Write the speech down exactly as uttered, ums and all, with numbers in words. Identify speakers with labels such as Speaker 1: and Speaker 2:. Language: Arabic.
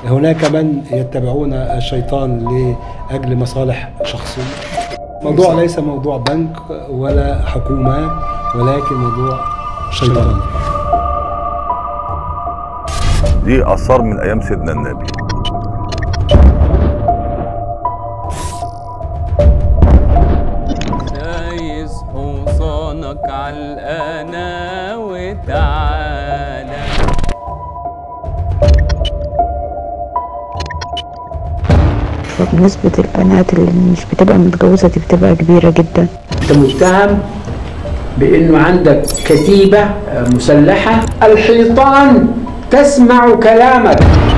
Speaker 1: هناك من يتبعون الشيطان لأجل مصالح شخصية. موضوع ليس موضوع بنك ولا حكومة، ولكن موضوع شيطان.
Speaker 2: دي آثار من أيام سيدنا النبي.
Speaker 3: سايس حصانك عالقنا وتعالى.
Speaker 4: نسبة البنات اللي مش بتبقى متجوزة دي بتبقى كبيرة جدا.
Speaker 5: انت متهم بانه عندك كتيبة مسلحة، الحيطان تسمع كلامك.